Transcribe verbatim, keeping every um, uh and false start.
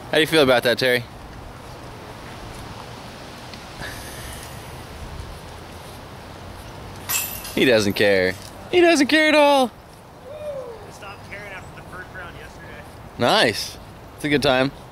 How do you feel about that, Terry? He doesn't care. He doesn't care at all. I stopped caring after the first round yesterday. Nice. It's a good time.